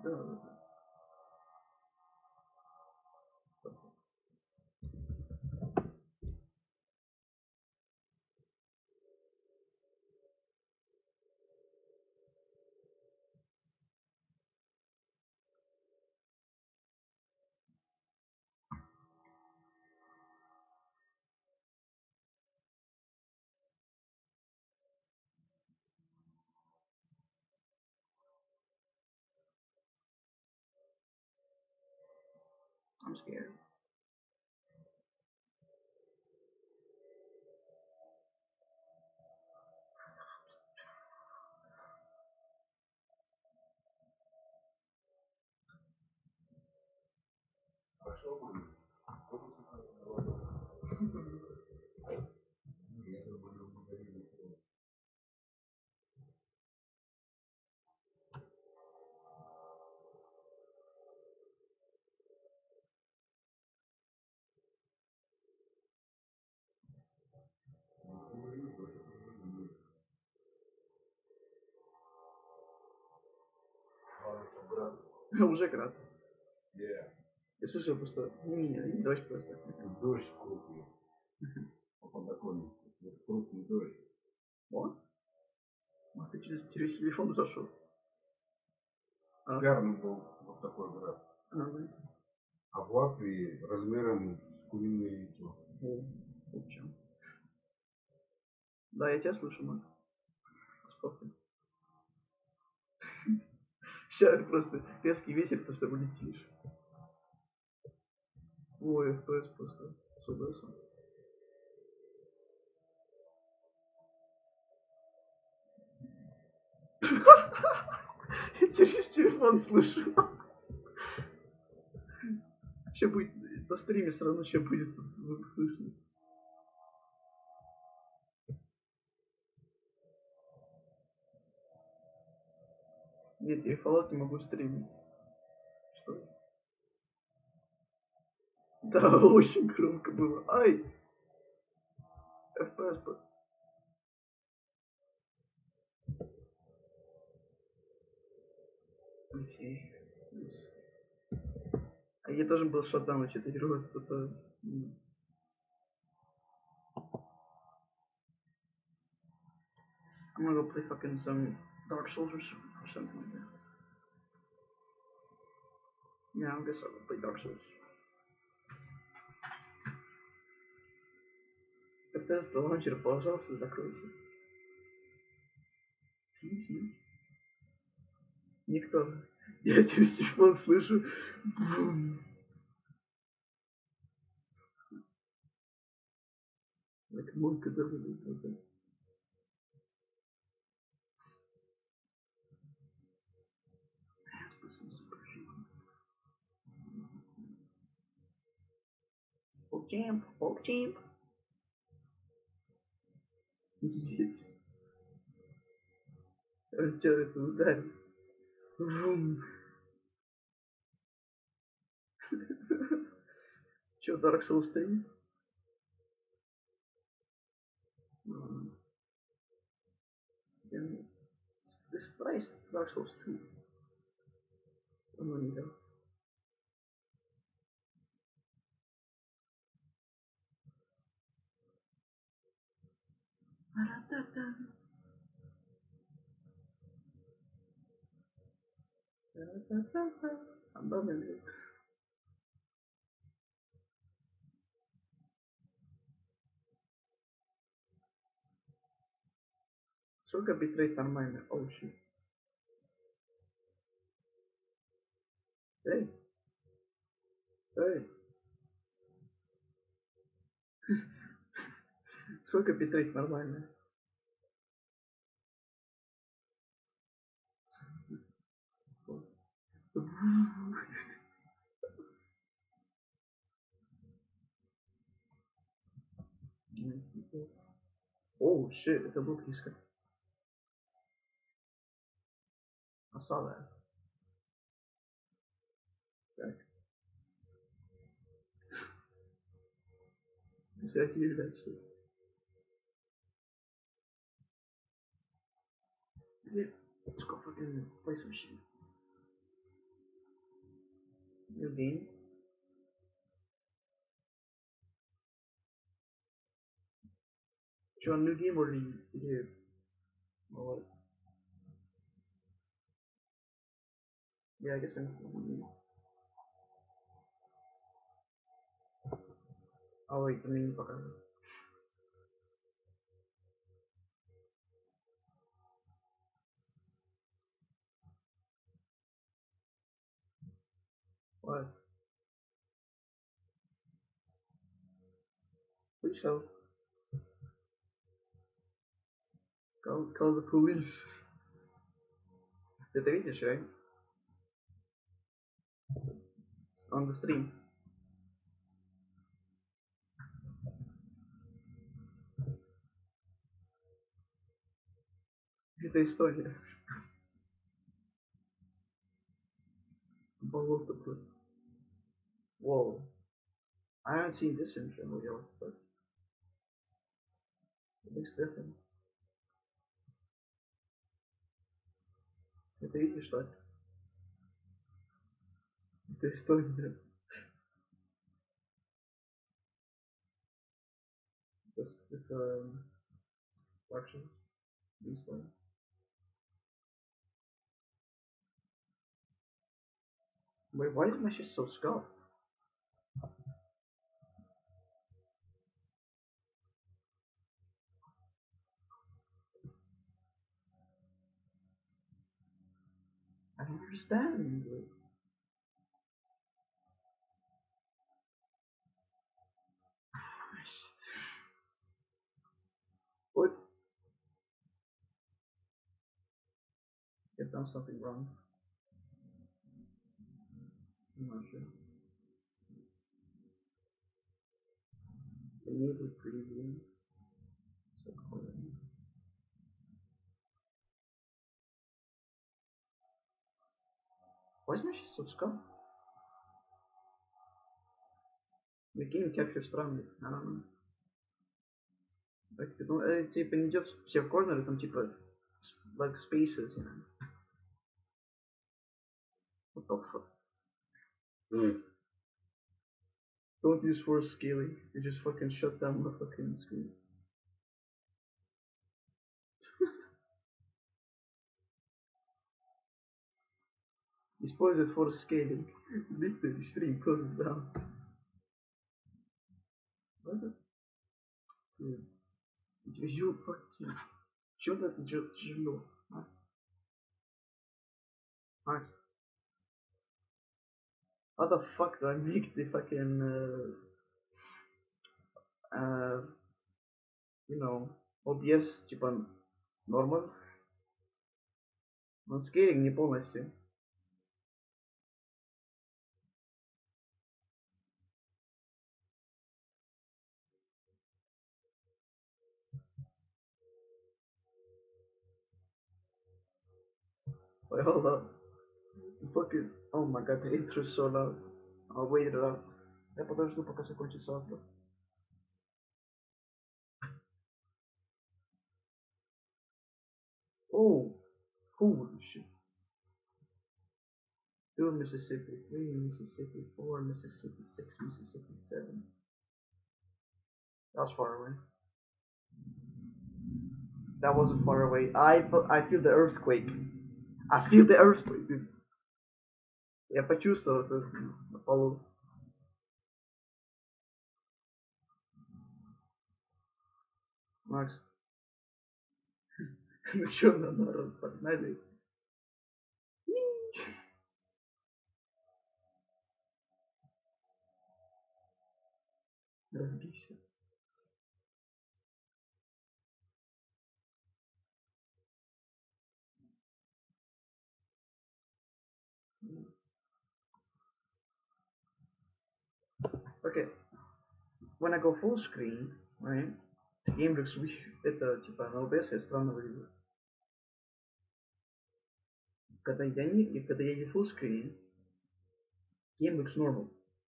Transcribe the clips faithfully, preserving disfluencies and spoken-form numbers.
Да, да, да. I'm scared. Уже град. Я слышал просто. Не, не, не дождь просто. Дождь крупный. По подоконнику. Вот крупный дождь. О? Может, ты через, через телефон зашел? А. Гарный был вот такой град. А, nice. А в Латвии размером с куриное яйцо. О, в чем? Да, я тебя слышу, Макс. Спокойно. Сейчас это просто резкий ветер, то что улетишь. Ой, эф пи эс просто с о бэ эс. Я через телефон слышу. Сейчас будет на стриме все равно сейчас будет этот звук слышно. Нет, я Fallout не могу стримить. Что? Да, очень громко было. Ай! эф пи эс. Окей. А я должен был шатдаун на четыре года. Это... I'm gonna go play fucking some Dark Soldiers or something like that. Yeah, I guess I'll go play Dark Souls. Bethesda лаунчер, пожалуйста, закройся. Извините. Никто. Я через телефон слышу. Бум. Like монка давай. Полчамп, полчамп. Есть. Он тебя это ударит. Вум. Че, Dark Souls три? This is nice. Dark Souls two. Ну, не да. Ра-та-та. Ра-та-та-та. Абандонит. Сколько битрейт нормально? Оу, щит. Эй. Эй. Сколько битрейт нормально? Оу, щит, это было близко. I saw that. Так. Всякие являются. Yeah. Let's go fucking play some shit. New game. John, new game or the video? Or what? Yeah, I guess I'm. Oh wait, the main показывает. What? Please help. Call, call the police. Ты это видишь, right? On the stream. Это история. Болото просто. Whoa. I haven't seen this intro yet, but it looks different. Это видишь, что? Это история. Это, это так же. История. Wait, why is my shit so scuffed? I don't understand. What? I've done something wrong. I'm not sure. Enable preview. Why is my shit so scuffed? The game capture странный. I don't know. Like, это, это типа не идет все в корнеры, там типа like spaces, you know. What the fuck? Mm. Don't use force scaling. You just fucking shut down the fucking screen. Использует force scaling. Literally stream closes down. What the? Dude. You fucking. Чё ты тяжело? А? А? How the fuck do I make the fucking uh, uh, you know, O B S типа нормал? Но скейлинг не полностью. Wait, hold up. Fucking, oh my god, the intro is so loud. I'll wait it out. Я подожду, пока закончится outro. Oh, holy shit. Two Mississippi, three Mississippi, four Mississippi, six Mississippi, seven. That's far away. That wasn't far away. I I feel the earthquake. I feel the earthquake, dude. Я почувствовал это на полу. Макс. Ну чё, на народ, погнали. Разбейся. Okay. When I go full screen, right, the game looks weird. Это типа на O B S я странно выглядит. Когда я не, когда я не full screen, game looks normal.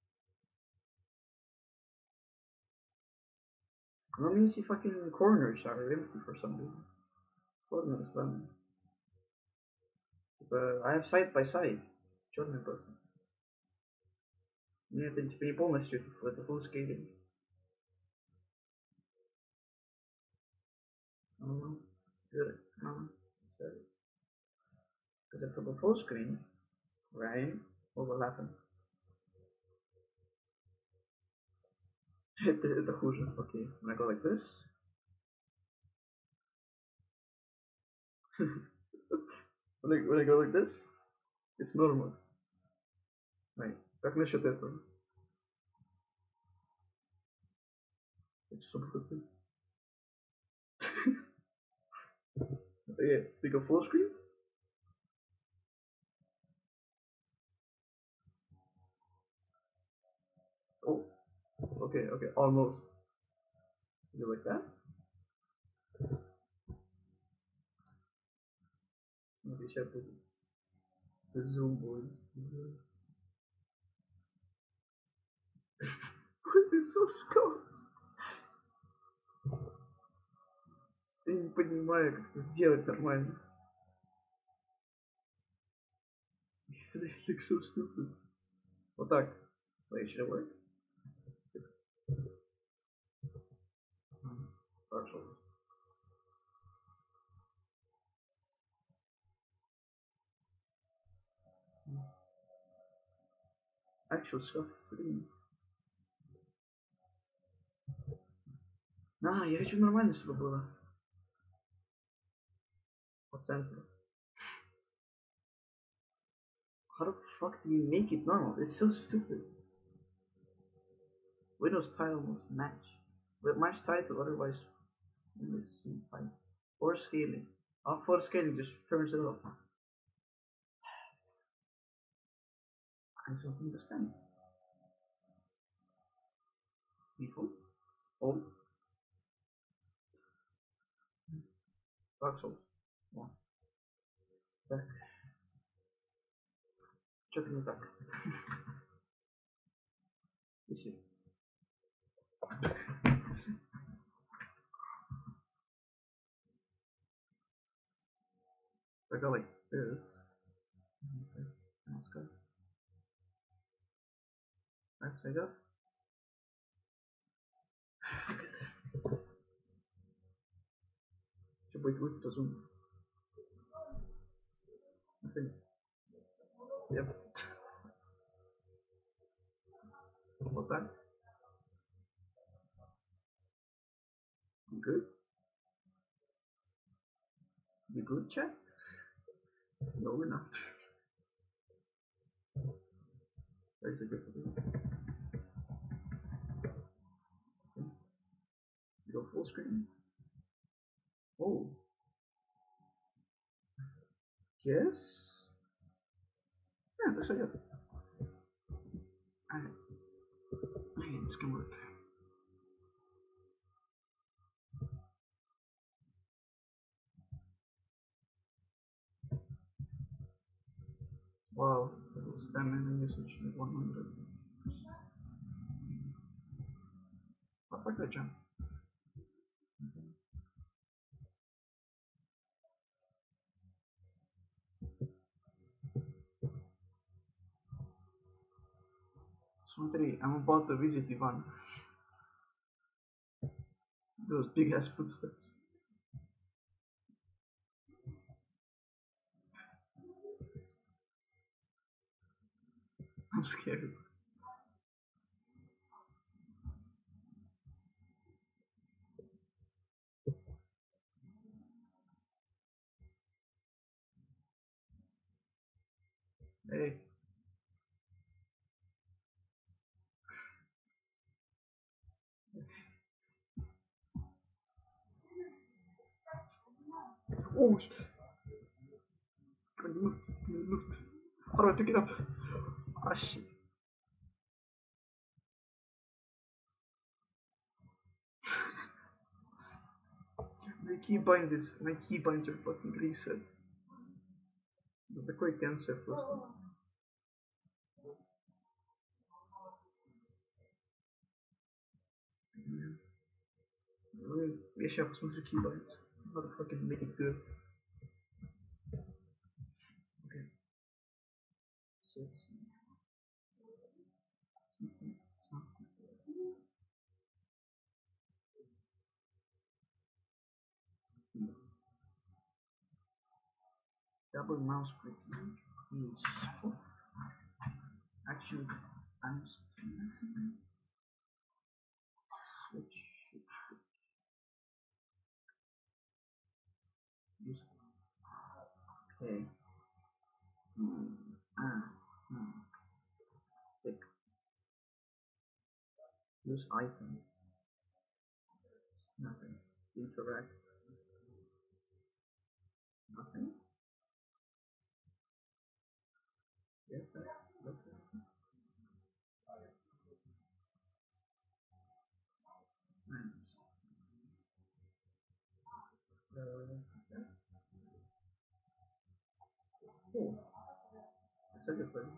Но means the fucking corners are empty for some reason. Corner странно. Типа, I have side by side. Черный просто. Нет, это типа не полностью, это, это full scaling. No, good. No, sorry. Because if I go full screen, right? What will happen? это, это хуже. Okay, when I go like this. when, I, when I go like this, it's normal. Right. Как насчет этого? Это что будет? Yeah, we go full screen. Oh, okay, okay, almost. You like that? Maybe check the, the zoom, boys. Why is this so scope? Я не понимаю, как это сделать нормально. It looks so stupid. Вот так. Wait, should it work? Actual. Actual scuffed stream. А, я хочу нормально, чтобы было. По центру. How the fuck do you make it normal? It's so stupid. Windows title must match. But match title, otherwise Windows sync fine. Or scaling. Up for scaling just turns it off. I don't understand. Default. Oh. Dark Souls. Yeah. Так. Что-то не так. Ищи. I go like this. Let's go. Right side up. Что будет выйти разумно? Yep. Вот так. Good. You good, chat? No, we're not. There's a good thing. Okay. You go full screen. Oh. Yes. Yeah, that's like it. Alright. Okay, this can work. Wow, stamina usage like one hundred. What about that jump? Okay. Смотри, I'm about to visit Ivan. Those big ass footsteps. I'm scared. Hey. Oh, can you move? Can you move? How do I pick it up? Ah, shit. My keybind is my keybinds are fucking reset. Да такой cancer просто. Ну, я сейчас посмотрю keybinds. How to fucking make it good. Okay. So it's Double mouse clicking is oh, action times two messages. Switch, switch, switch. Use okay. Hmm. Ah. Hmm. Click. Use item. Nothing. Interact. Nothing. Yes, that. Okay. Nice. Uh, okay. Oh, it's a good one.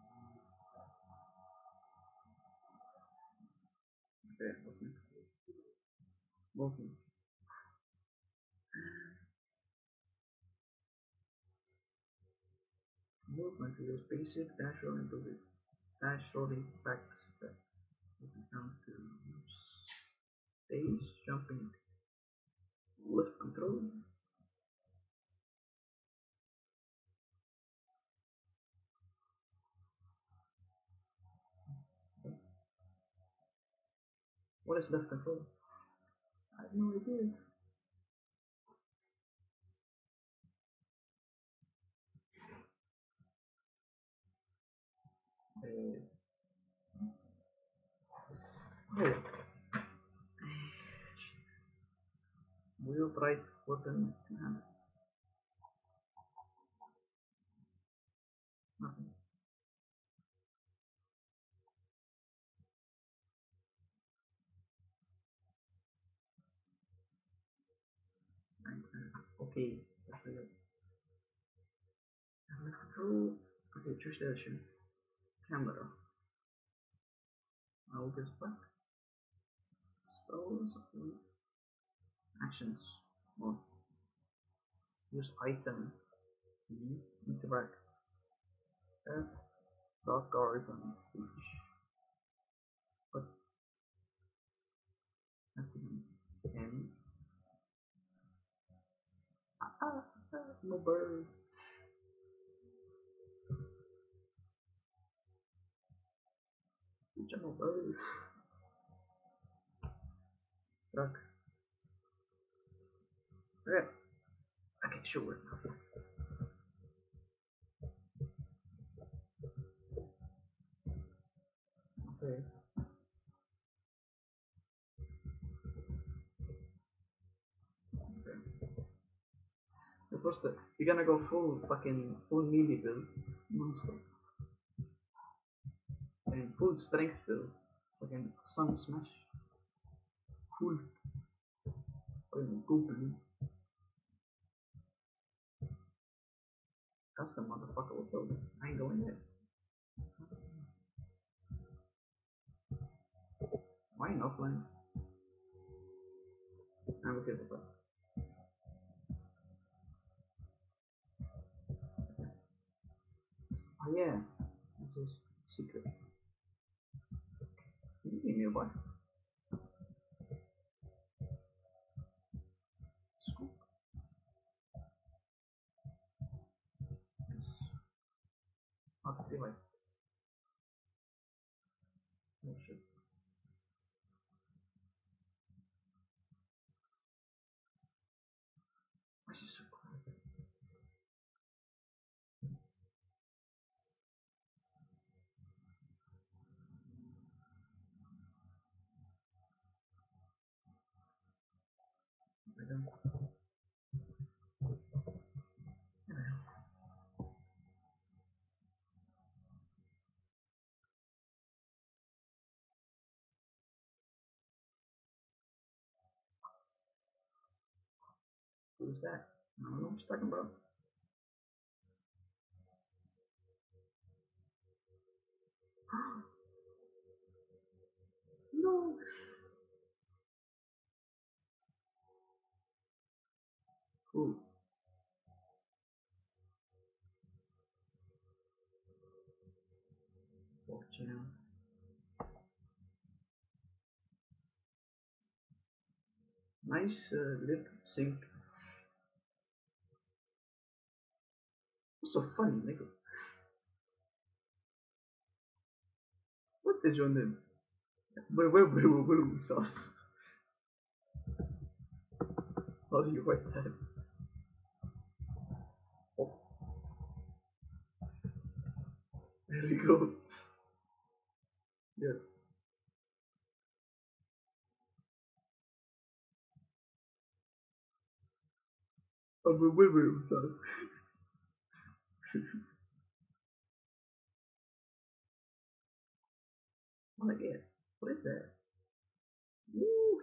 Okay, what's next? Walking. Movement is basic dash rolling to the dash rolling back step. Moving down to space, jumping, lift control. Okay. What is left control? I have no idea. Uh, oh, wield right weapon two handed. Nothing. Okay, that's it. Left control. Okay, choose direction. Camera. I will just back. Spells. Actions. Or use item. E. Interact. F. Dot guard on H. But that isn't N. Ah, ah, ah, no bird. Which no bird. Truck. Okay. Okay, sure. Okay. Okay. Because the, you're gonna go full fucking full melee build non-stop. And full strength build. Fucking sun smash. Full fucking goblin. Custom motherfucker will build it. I ain't going there. Why in offline? And because of that. Oh yeah. This is secret. Can you give me a buy? Scoop. Yes. How to feel like. Oh shit. Why is he so quiet? I don't. I don't. Who's that? I don't know what you're talking about. No. Cool. Walk channel. Nice uh, lip sync. What's so funny, nigga? What is your name? Wait, wait, wait, wait, wait, wait, sauce. How do you write that? Oh, there we go. Yes. Oh, wait, wait, wait, wait, sauce. Oh my god. What is that? Woo.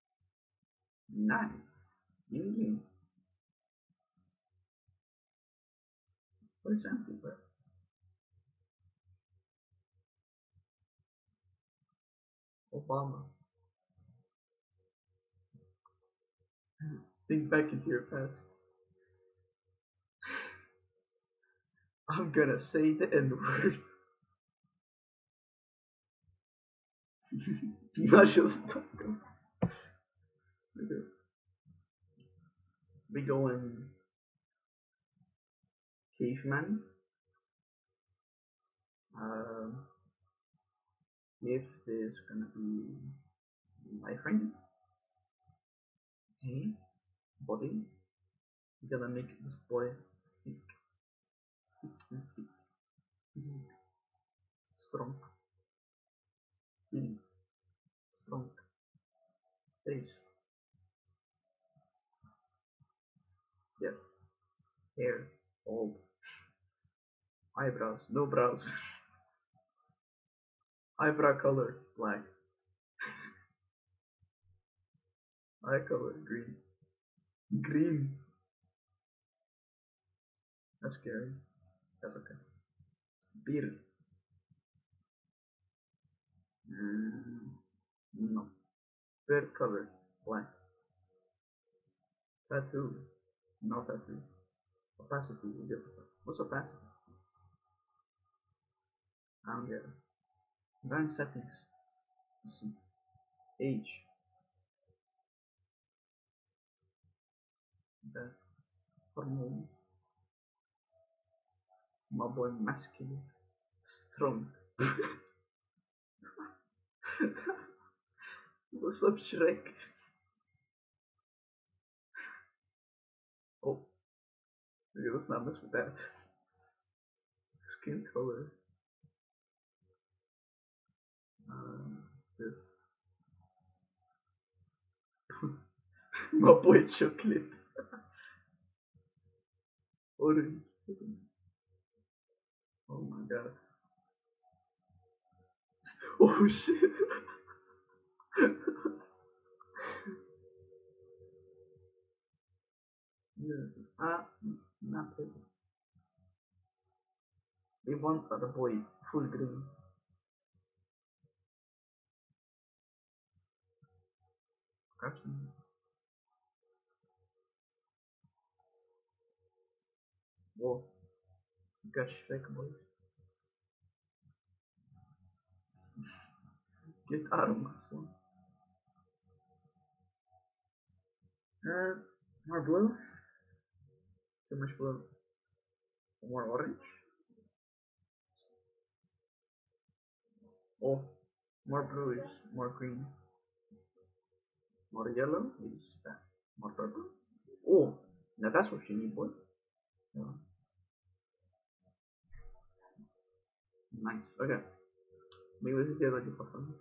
Nice. Gimme, gimme. What is empty, bro? Obama. Think back into your past. I'm gonna say the N word. Not just tacos. Okay. We going caveman. Um, if there's gonna be my friend. Okay. Body. We're gonna make this boy thick, thick and thick. Easy. Strong. Build. Strong. Face. Yes. Hair. Old. Eyebrows. No brows. Eyebrow color. Black. Eye color. Green. Green. That's scary. That's okay. Beard. Mm, no. Beard color. Black. Tattoo. No tattoo. Opacity. I guess. What's opacity? I don't get it. Advanced settings. Let's see. Age. That. Hormone. My boy masculine. Strong. What's up, Shrek? Oh, okay, let's not mess with that. Skin color. Um, this. My boy chocolate. Orange. Oh my god. Oh shit. Yeah. Ah, not it. We want our boy full green. Caption. Whoa. Got Shrek boy. Get out of my swamp. Uh, more blue. Too much blue. More orange. Oh, more blue is more green. More yellow is that. More purple. Oh, now that's what you need, boy. Yeah. Nice. Okay. Meu esse dia aqui passando.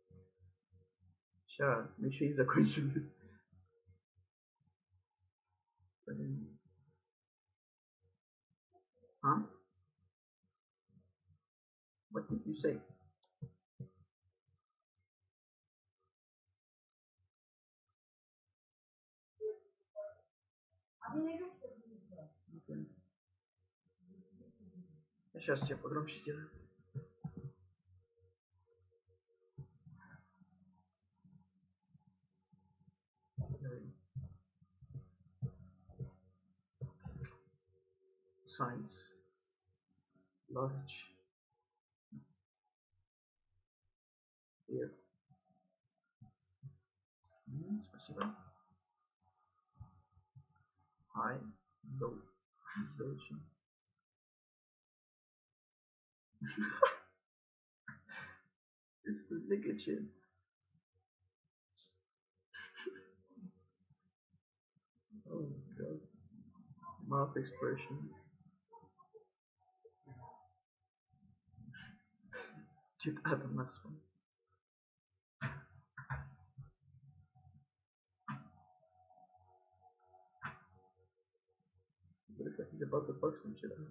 Já mexi isso com isso. Huh? What did you say? Okay. Сейчас тебе погромче сделаю. Science. Large. Here. Mm, спасибо. High. Low. Low. It's the liquor chin. Oh my god. Mouth expression. Get out of my swamp. Looks like he's about to fuck some shit up.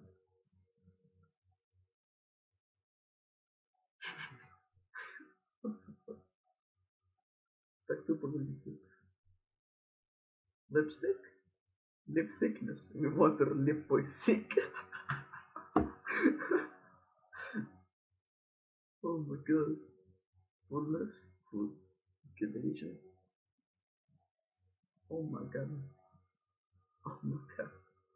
Так тупо выглядит. Lipstick? Lip thickness. We want her lip boy thick. Oh my god. Fullness. Full. Contagion. Oh my god. Oh my god.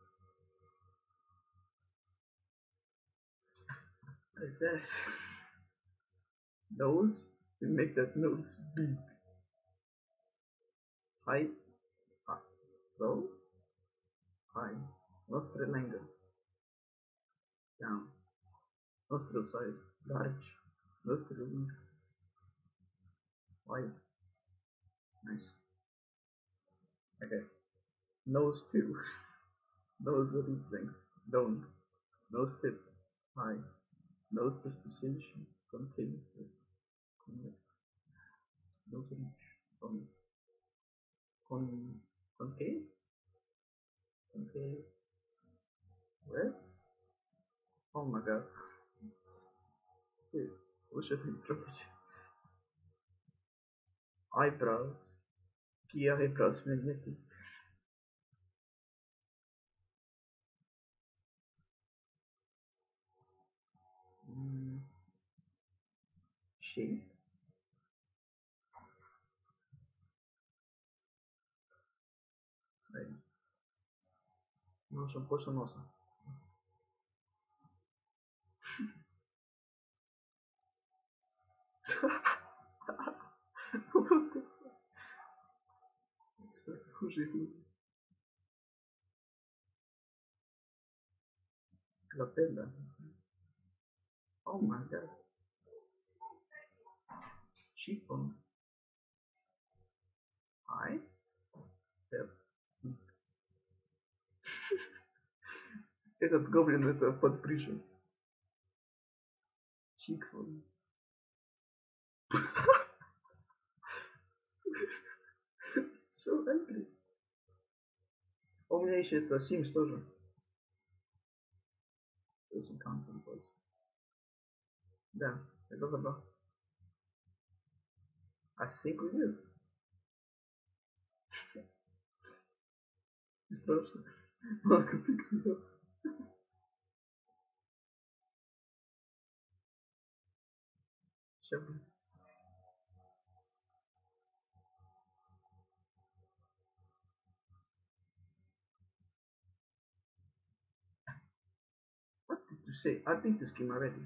What is that? Nose? We make that nose big. Height? Ah, low? High. Nostril angle. Down. Nostril size. Large. Nostril width. Wide. Nice. Okay. Nose two. Nose length. Down. Nose tip. High. Nose precision. Concave. Convex. Nose reach. Con. Con. Concave? Concave. Red? Oh my god. Wait, what should I throw it? Eyebrows. Key eyebrows magnetic. Mm. Shape. Right. Non sono un po' sonosa. What the fuck? Sta scusi. La bella. Oh my god. Cheekbone. High. Yep. Этот гоблин это под прыжем. Cheekbone. So angry. У меня еще это Sims тоже. Do some content boys. Да, это забавно. I think we did. Не страшно. Marco pick me up. Сейчас, блин. What did you say? I beat this game already.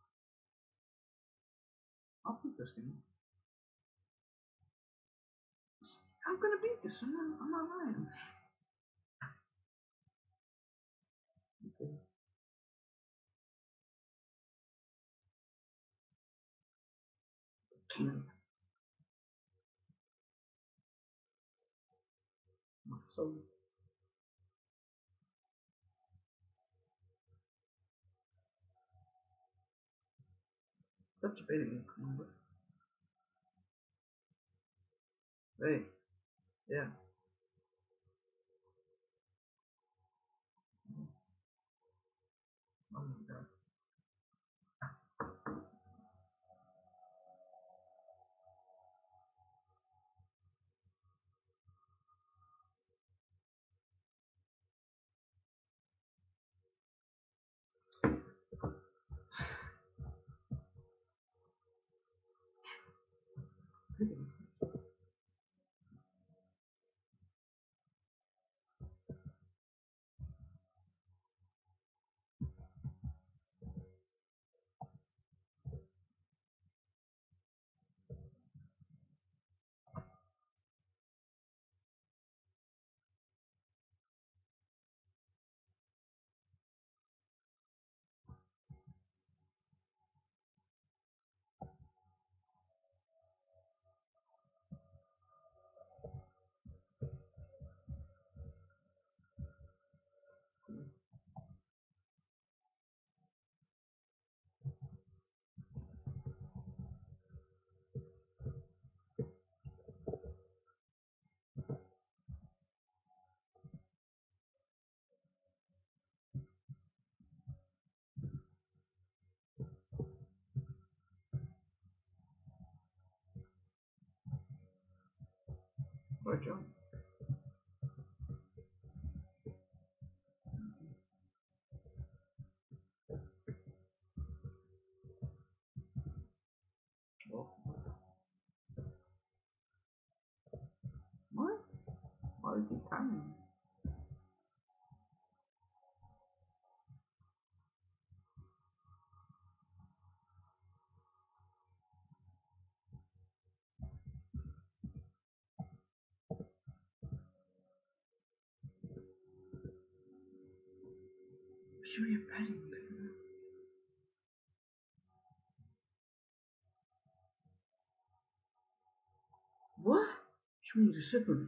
I'll beat this game. I'm gonna beat this. I'm not, I'm not lying. Okay. King. My soul. Stop debating me. Come on, bro. Hey. Yeah. Oh my god. Right, John. Oh, what? Multi-time. Sure, you're betting. What? Show me the settlement.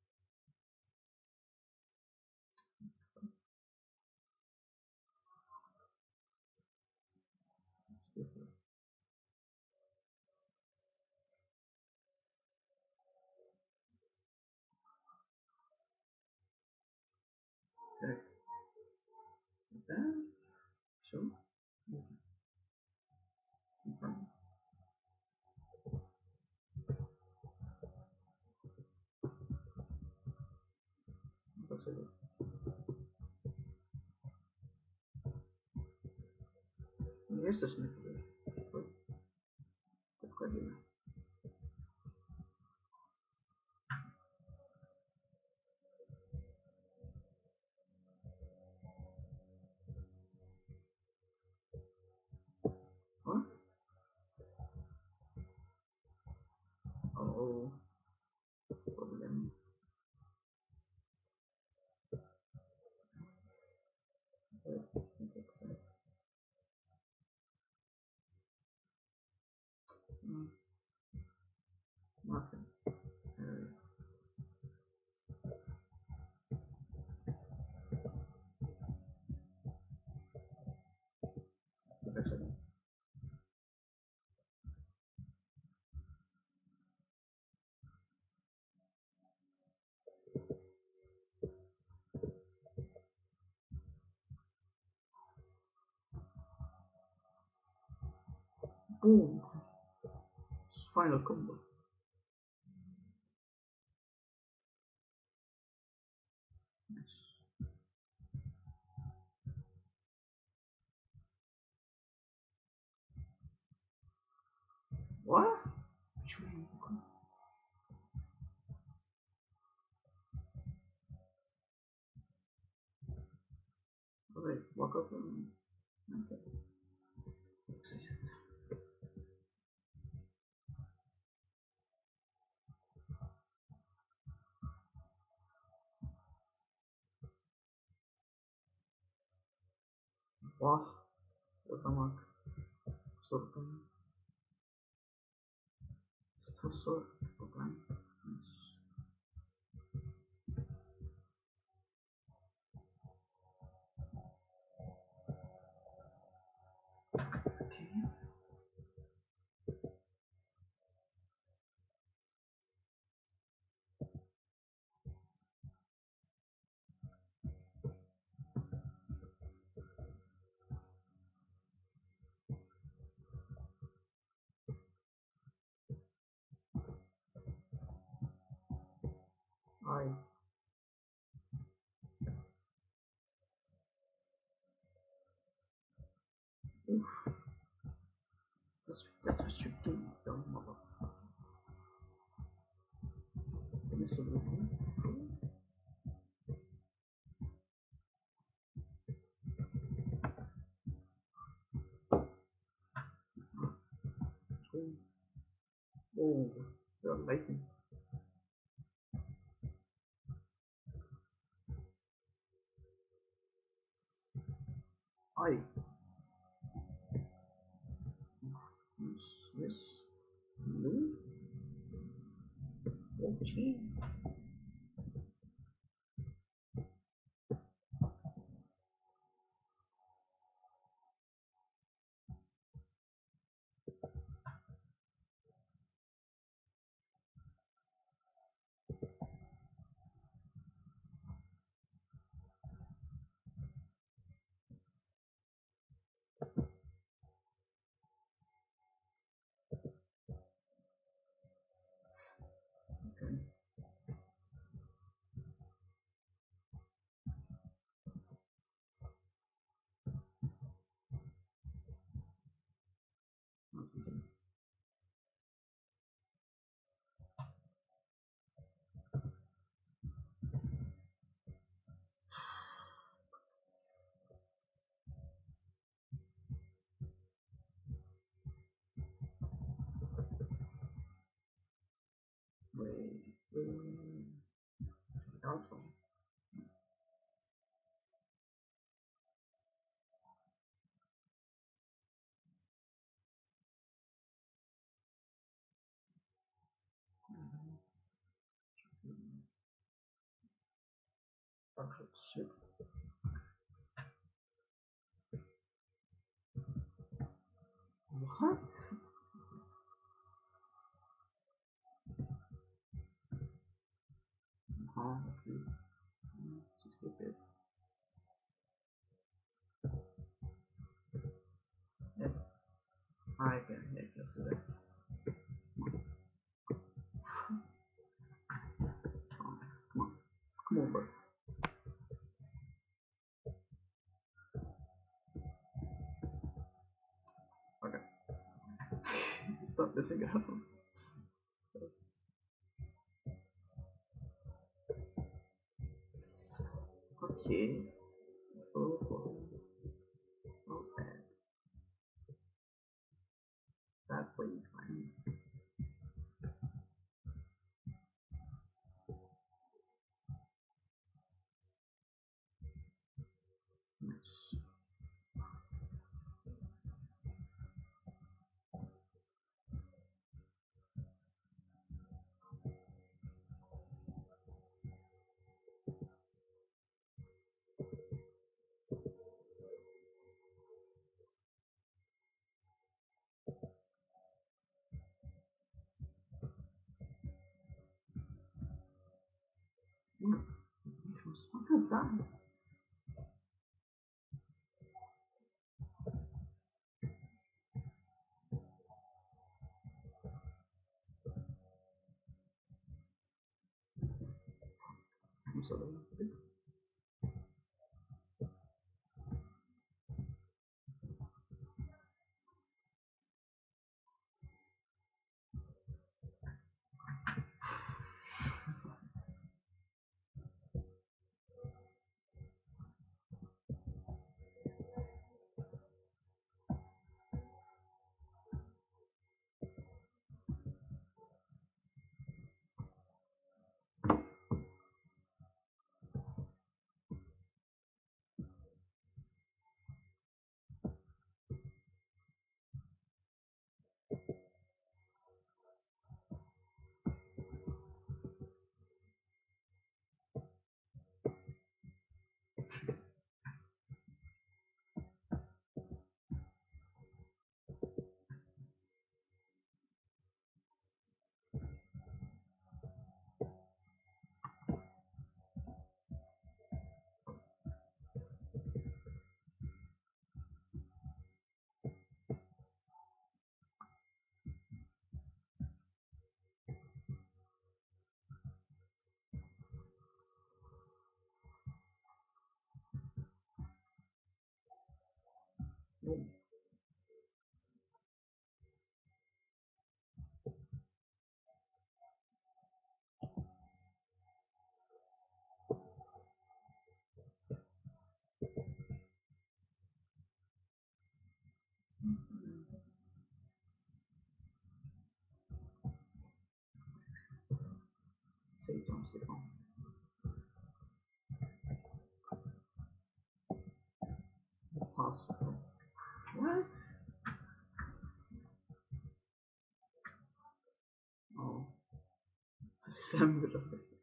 That. That. So. Confirm. Looks like it. Yes, it's not good. But, but quite good. What? Oh. Problem. But, looks like. Mm, nothing. Uh, looks like. Boom. Final combo. Nice. What? Which way is it going? Was I walk up and okay. So just wow. So come on. So come. So so come. Nice. Okay. I. Oof. That's that's what you do, dumb motherfucker. Miss a little. Oh, the lightning. I. Miss. Miss. No. Oh, gee. Okay. Um, also, function ship. What? Oh, okay. sixty bits. Yep. I can. Yeah, let's do that. Come on, come on, come on, bro. Okay. Stop messing up. Okay. Oh, oh. That was bad. That way, fine. Nice. Yeah, this was not that bad. I'm sorry. No, save drumstick on. Possible. What? Oh, assembler.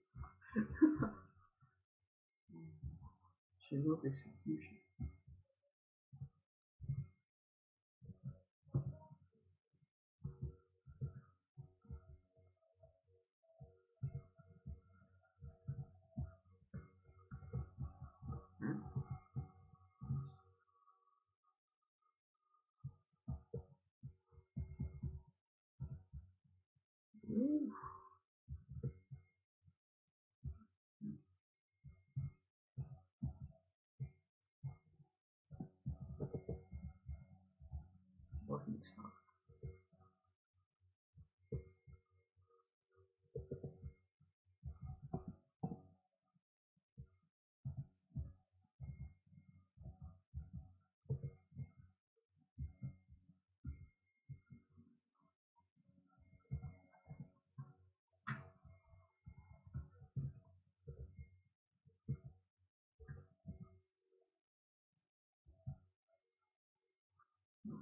Chain of execution. Hmm? Ooh. Working stuff.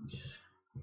Nice.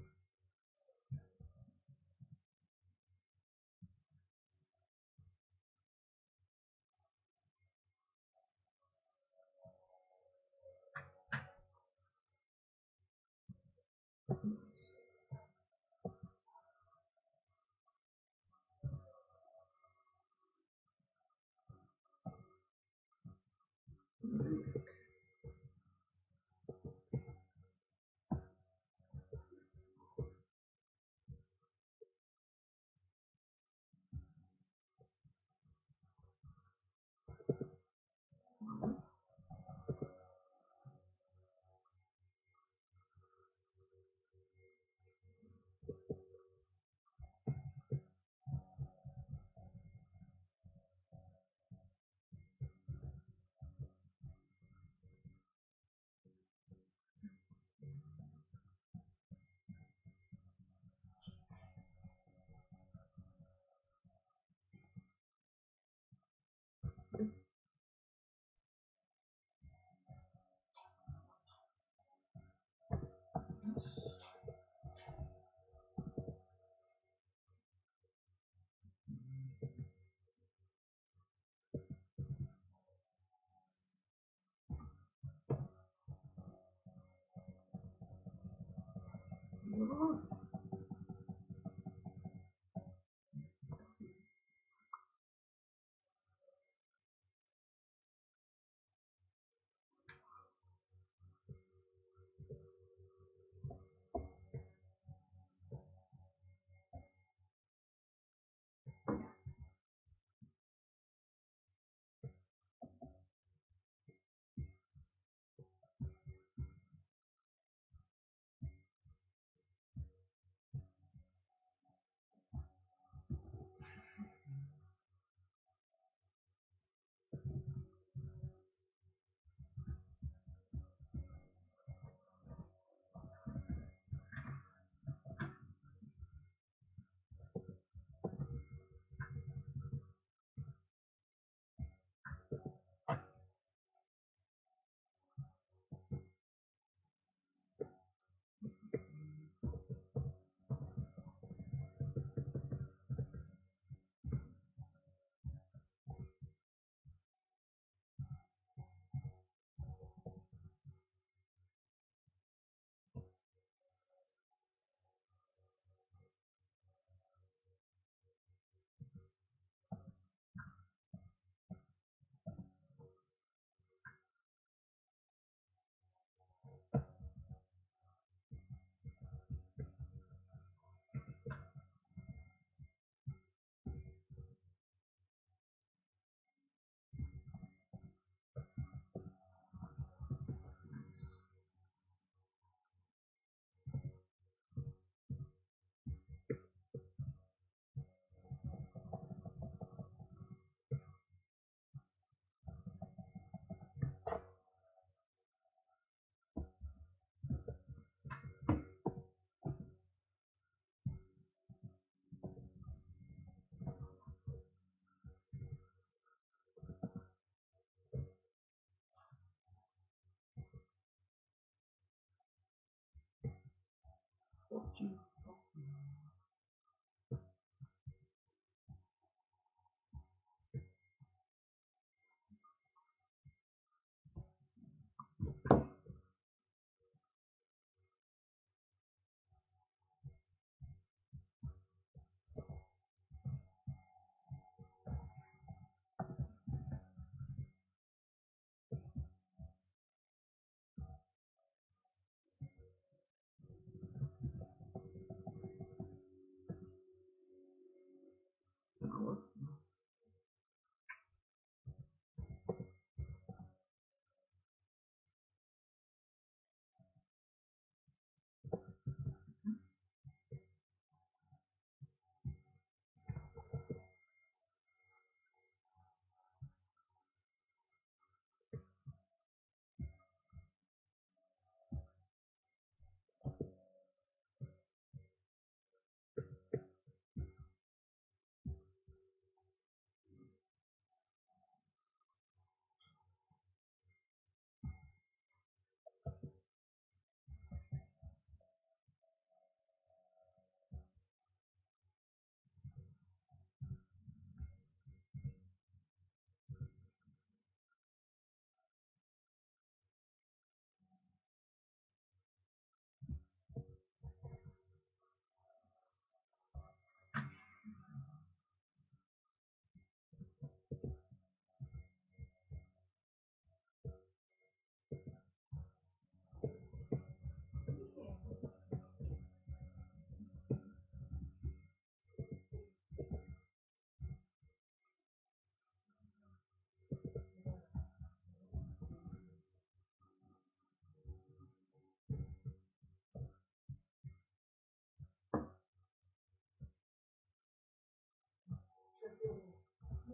fourteen.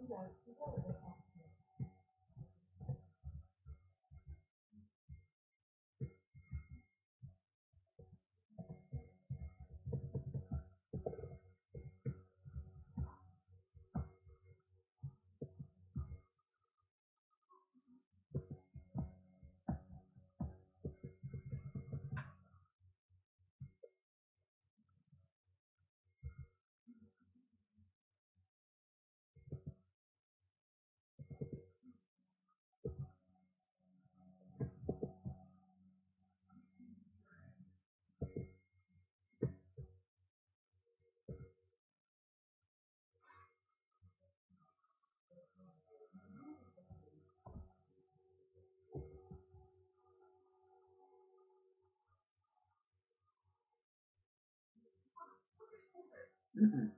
Mm-mm.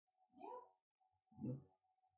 Yes.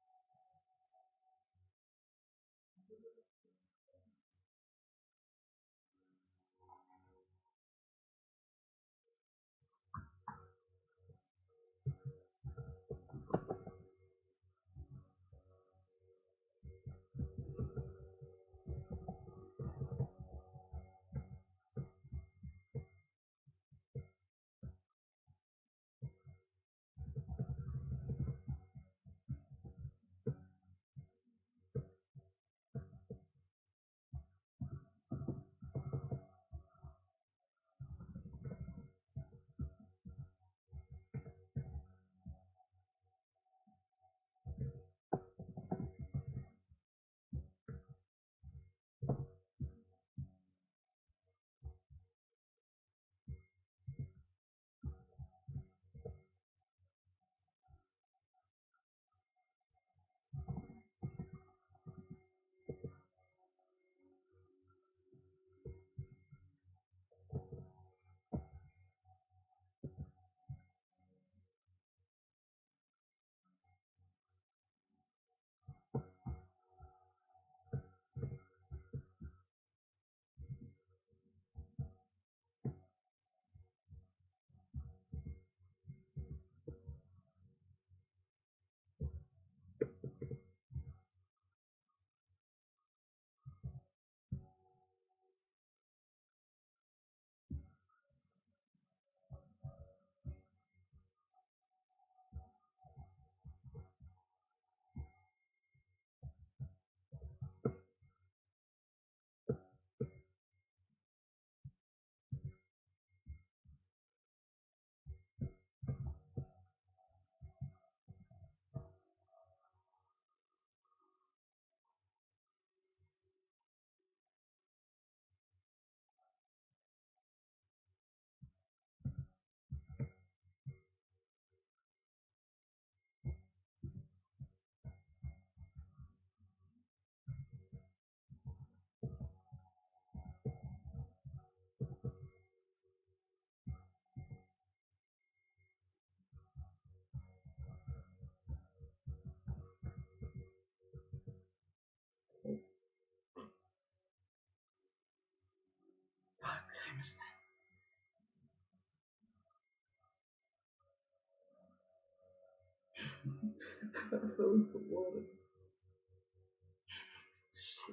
Fuck, I missed that. I fell into the water. Shit.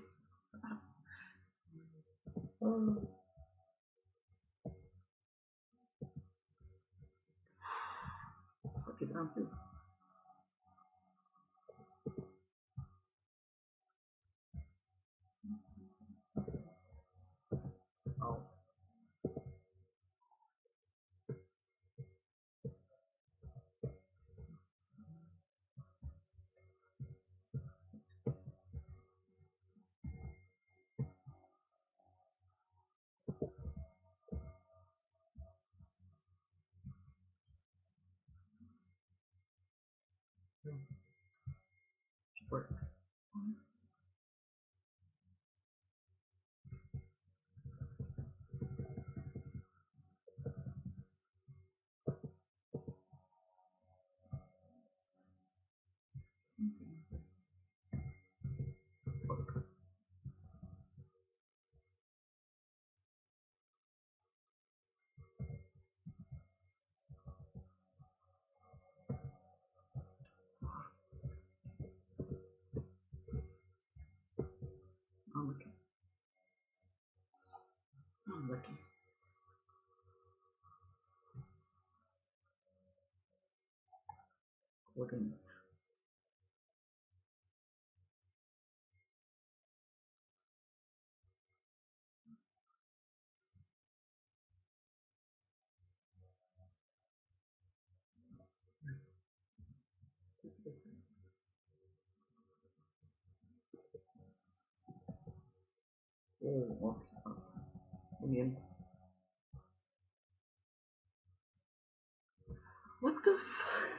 Oh. Fuck it down too. Oh. Work. Fuck. looking. Oh, okay. Again. What the fuck?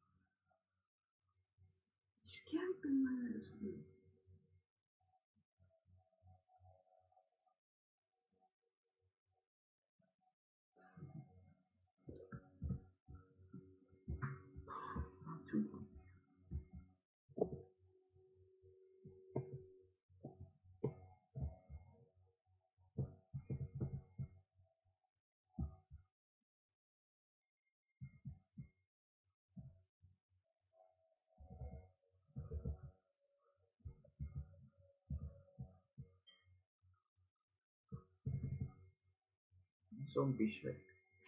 He's camping my ass, dude. Not too quick. Zombie Shrek.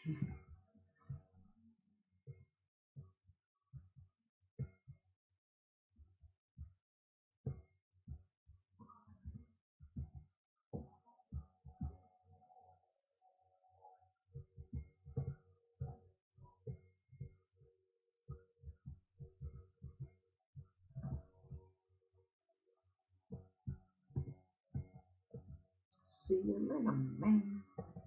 See you later, man.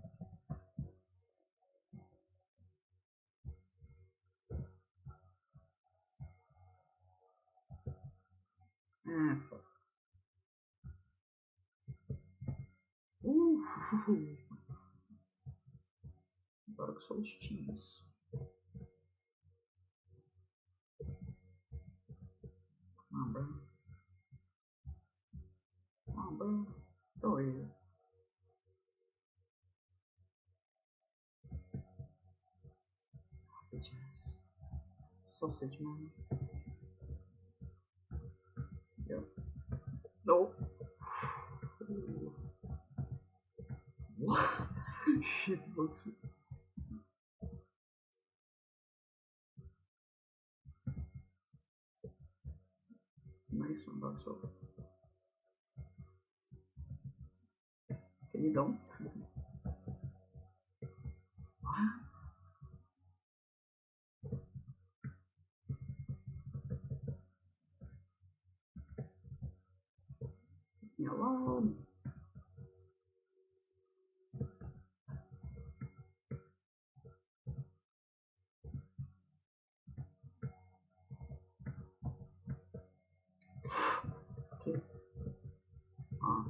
Ah, fuck. Ooh, Dark Souls cheese. Come on, bro. Come on, bro. Go here. Bitch ass. Sausage man. Yep. Nope. Ooh. What? Shit boxes. Nice one, Dark Souls. Can you don't? What? Leave me alone. Okay. Ah.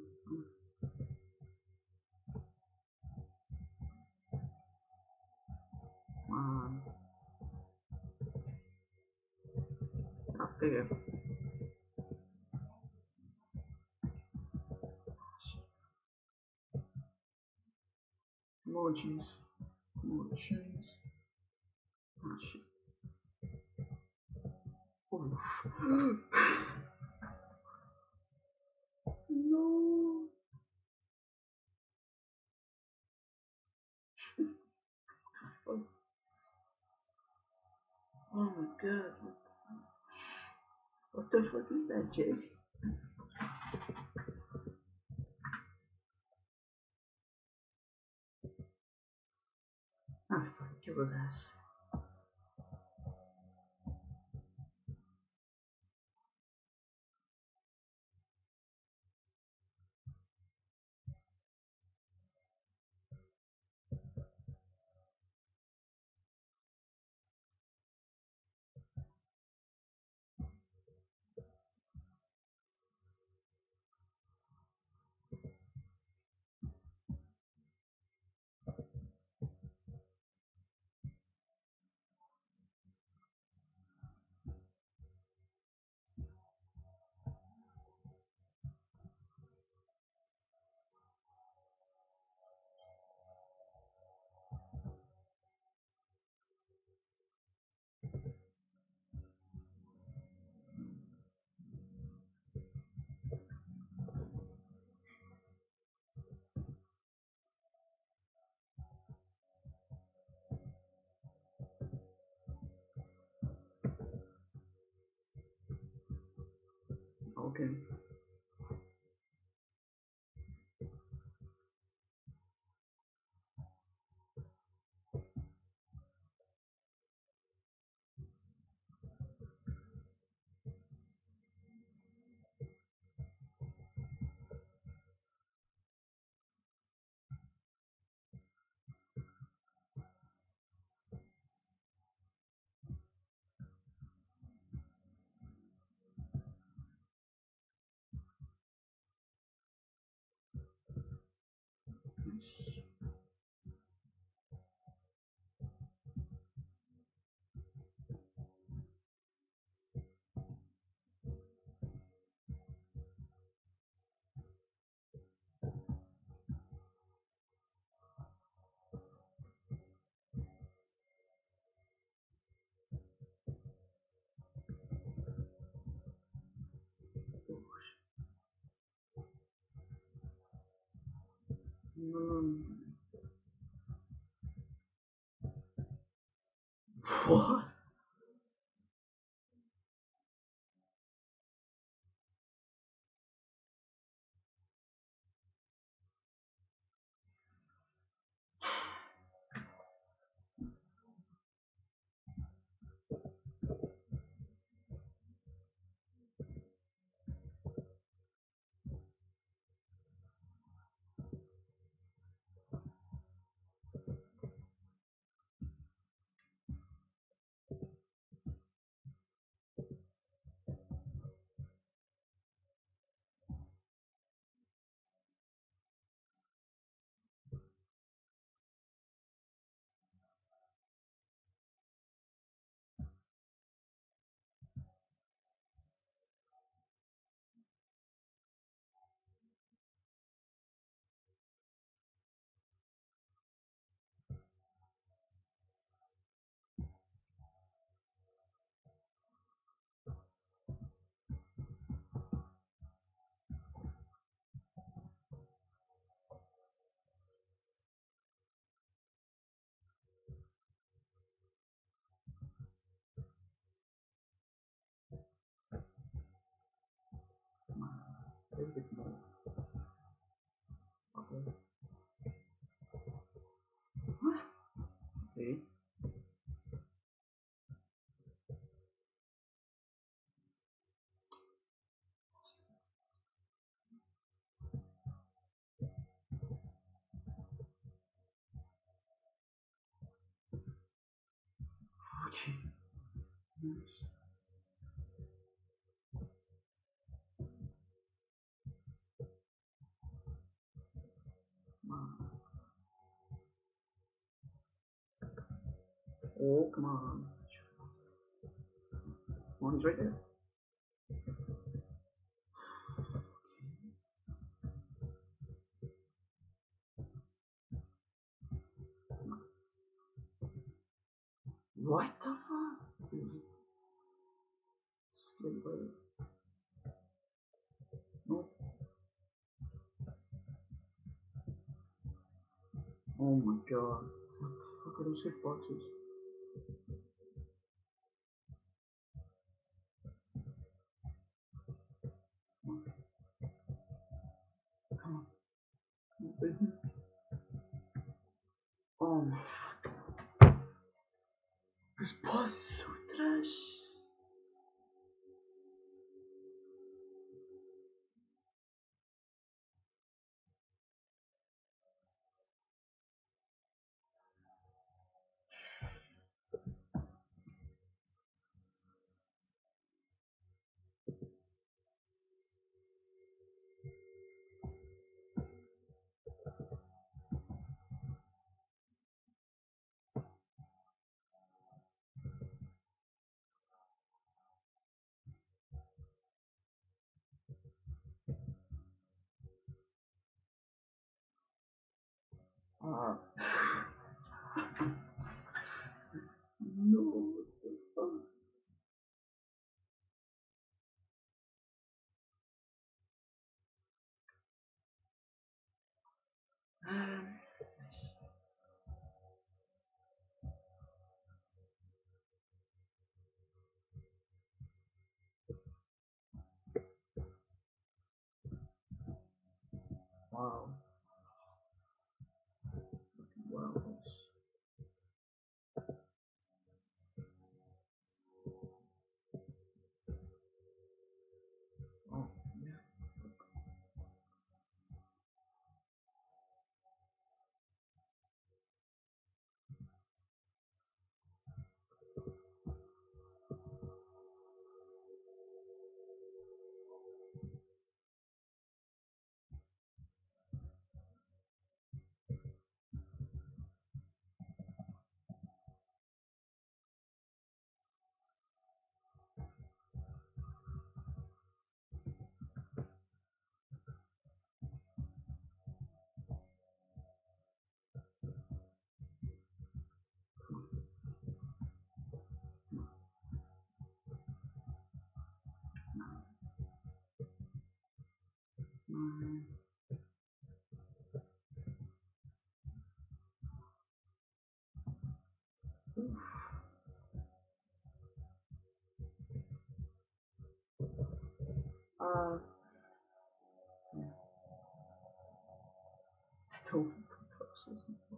Come on. Ah, bigger. Shit. More cheese. More cheese. Ah, shit. Oof. No. Oh, oh my god. What the, what the fuck is that, Jay? Ah, fuck, kill his ass. Okay. Nice. Mm. What? Come on. A little bit more. Okay. Okay. Okay. Nice. Come on. Oh, come on. Come on, he's right there. What the fuck? Scared away. Nope. Oh my god. What the fuck are those hitboxes? Come on. Come on. Come on, baby. Oh my fuck. This boss is so trash. Ah. No, what the fuck? Um, Wow. Wow. Oh, yeah. Mm, oof. Uh, yeah. I don't want the Dark Souls anymore.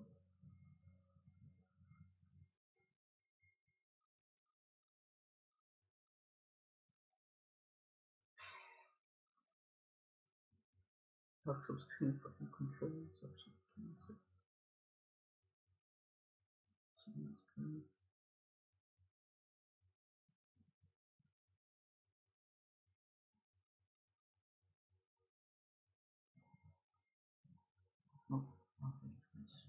Dark Souls two fucking controls are so cancer. Jesus Christ. No, nothing. Nice.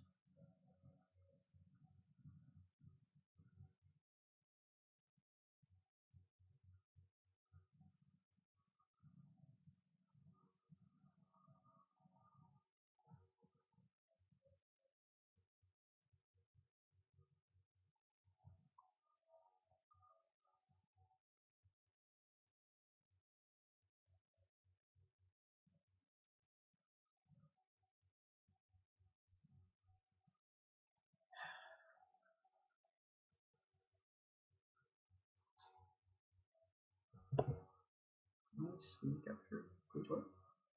Nice. Steam capture. Please what?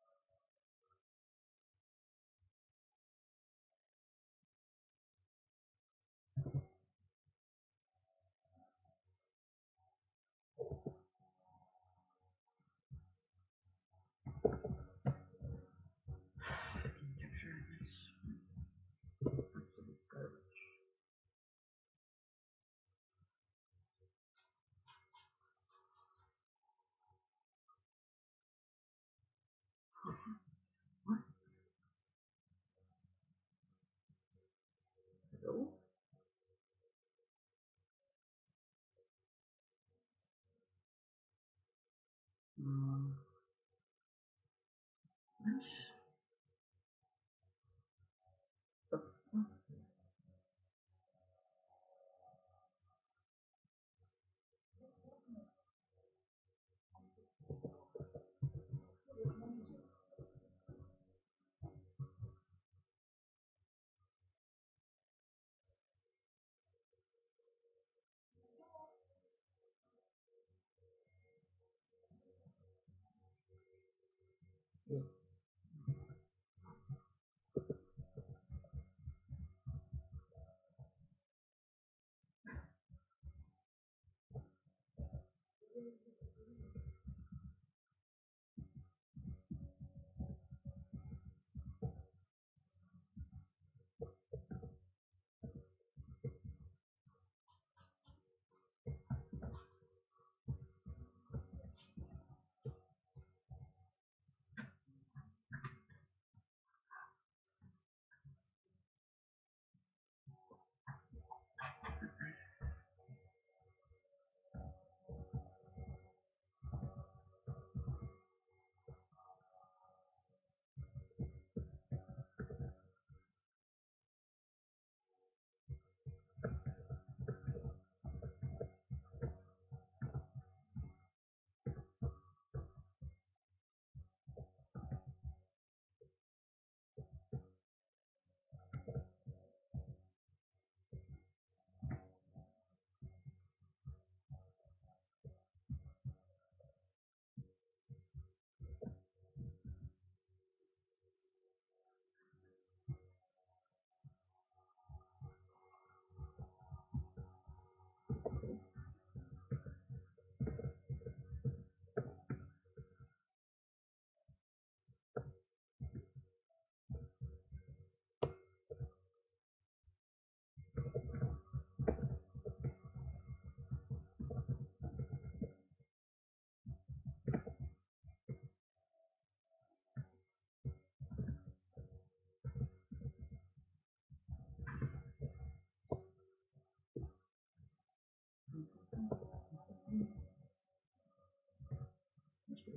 Steam capture. Nice. Absolute garbage. What? Hello? Mm, nice. What the fuck? Yeah.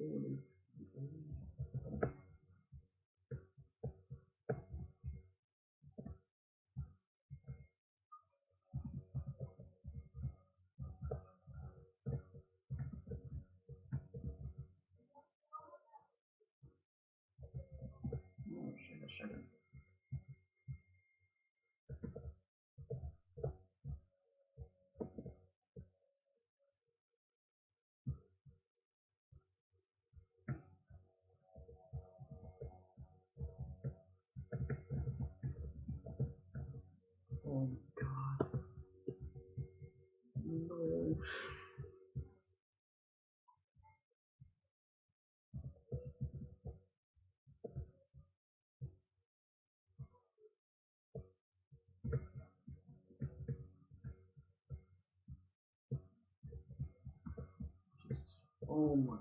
Oh, shit, a second. Oh god. No. Jesus. Oh my.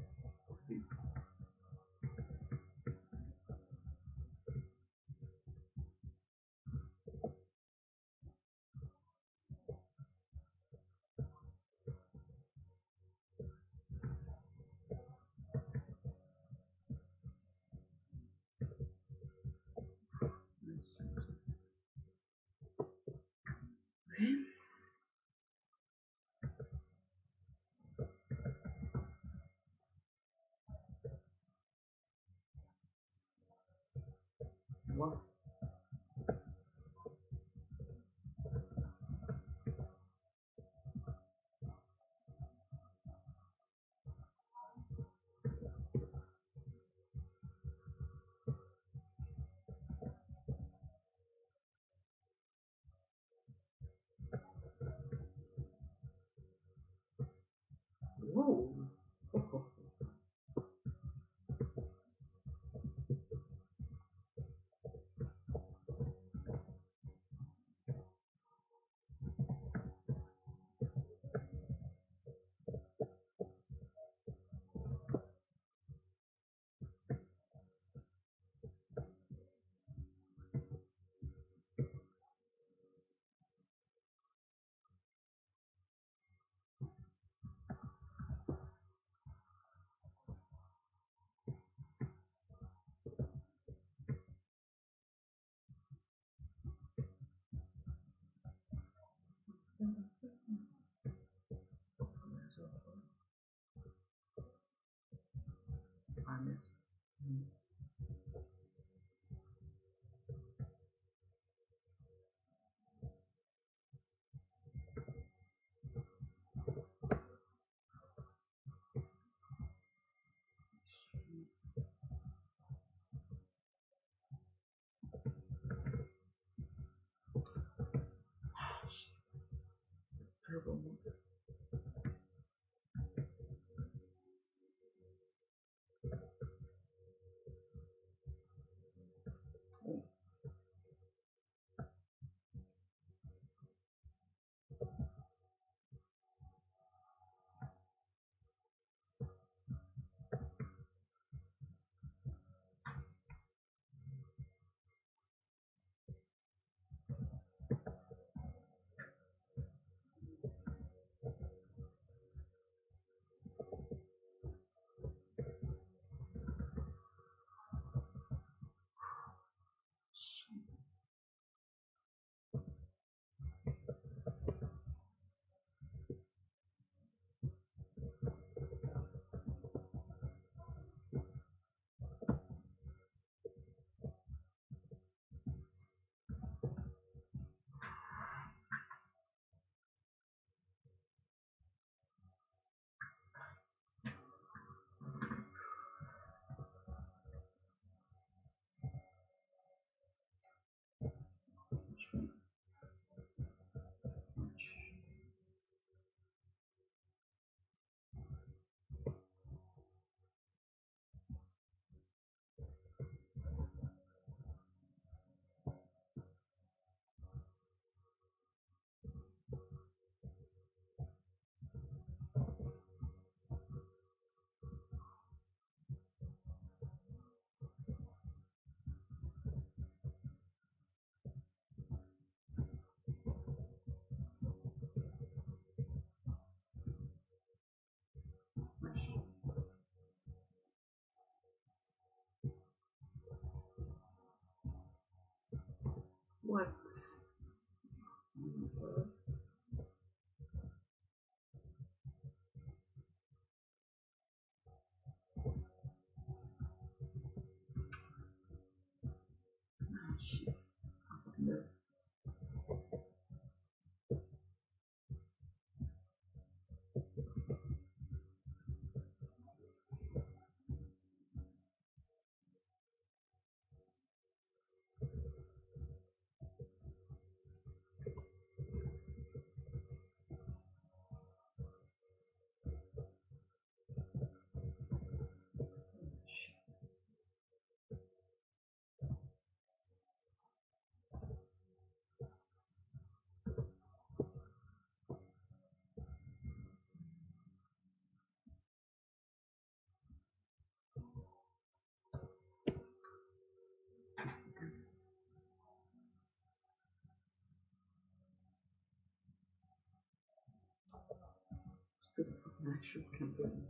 Okay. What? Whoa. Oh. I missed. Turbo mode. Oh. What? Uh, ah, shit. No. Shit. Still fucking actual campaign.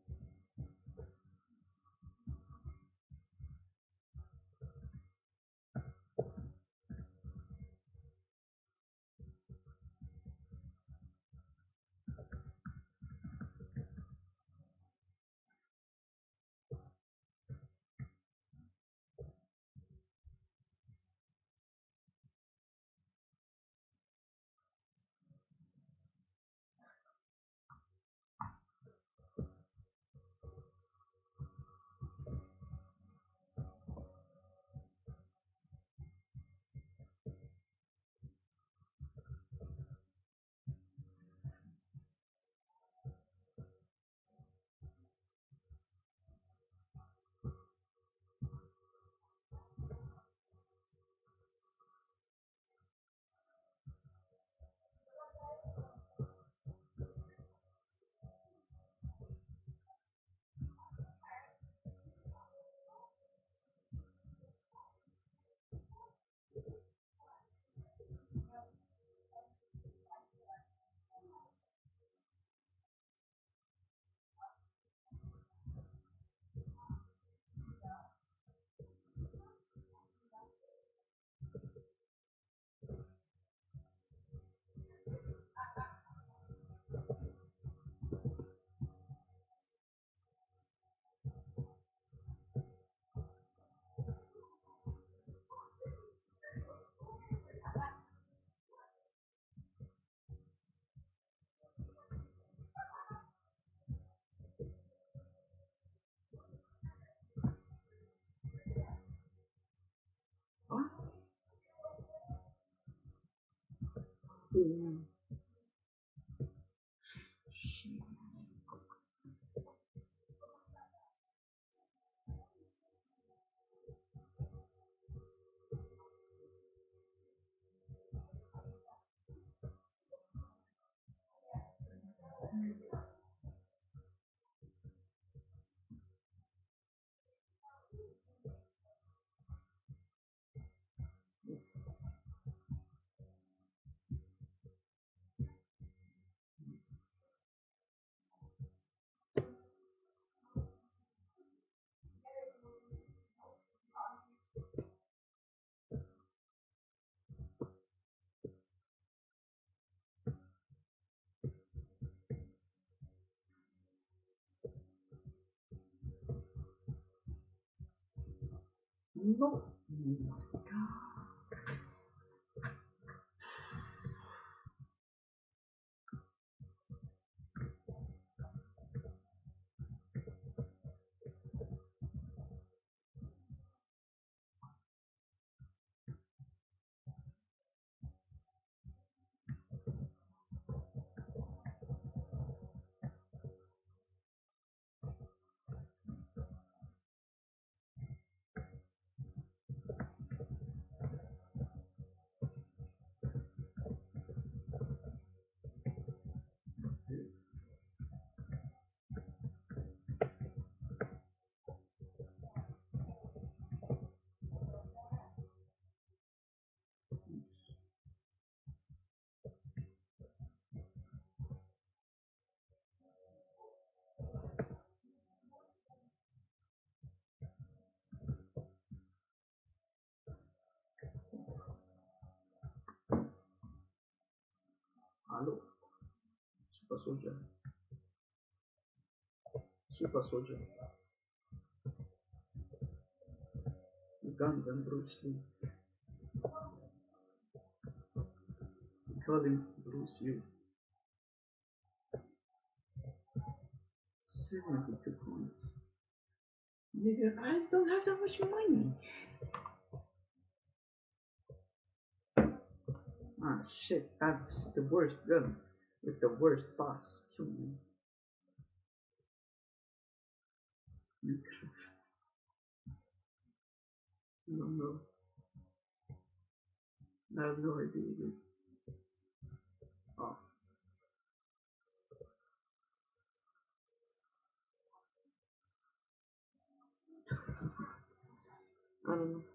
What? Oh, shit. No. Oh my god. Hello. Super Soldier. Super Soldier. Gundam Bruce Lee. Call him Bruce Lee. seventy-two points. Nigga, I don't have that much money. Ah, shit. That's the worst gun. With the worst boss. Kill me. Minecraft. I don't know. I have no idea, dude. Oh. I don't know.